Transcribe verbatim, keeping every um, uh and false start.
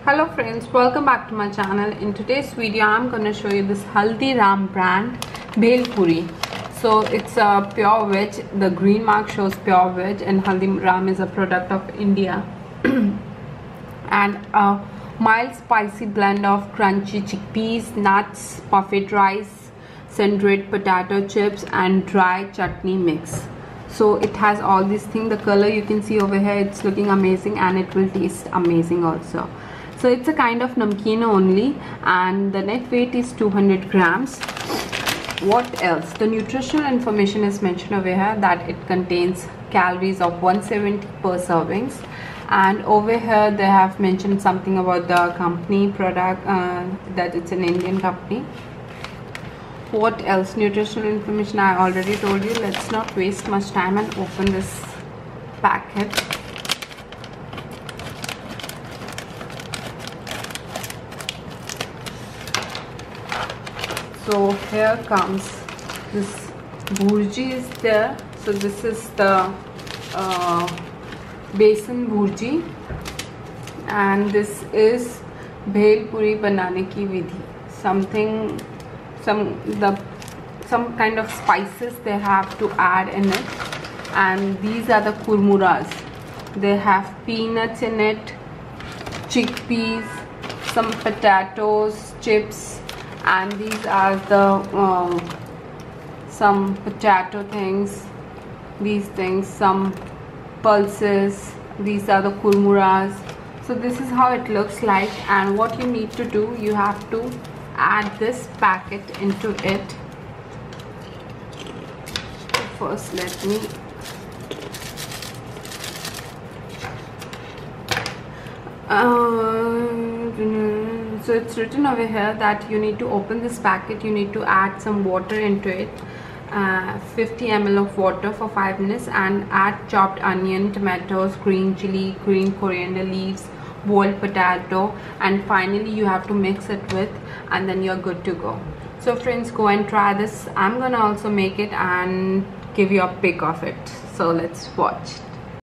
Hello friends, welcome back to my channel. In today's video I'm going to show you this Haldiram brand Bhel Puri. So it's a pure veg. The green mark shows pure veg, and Haldiram is a product of India. And a mild spicy blend of crunchy chickpeas, nuts, puffed rice, sun-dried potato chips and dry chutney mix. So it has all these things. The color you can see over here, it's looking amazing and it will taste amazing also. So it's a kind of namkeen only, and the net weight is two hundred grams. What else? The nutritional information is mentioned over here that it contains calories of one hundred seventy per servings, and over here they have mentioned something about the company product, uh, that it's an Indian company. What else? Nutritional information I already told you. Let's not waste much time and open this packet. So here comes this bhurji is there. So this is the uh, besan bhurji, and this is bhel puri banane ki vidhi. Something, some the some kind of spices they have to add in it, and these are the kurmuras. They have peanuts in it, chickpeas, some potatoes, chips. And these are the um, some potato things, these things, some pulses. These are the kurmuras. So this is how it looks like, and what you need to do, you have to add this packet into it. First let me uh, so it's written over here that you need to open this packet, you need to add some water into it, uh, fifty milliliters of water for five minutes, and add chopped onion, tomatoes, green chili, green coriander leaves, boiled potato, and finally you have to mix it with, and then you're good to go. So friends, go and try this. I'm gonna also make it and give you a pic of it. So let's watch.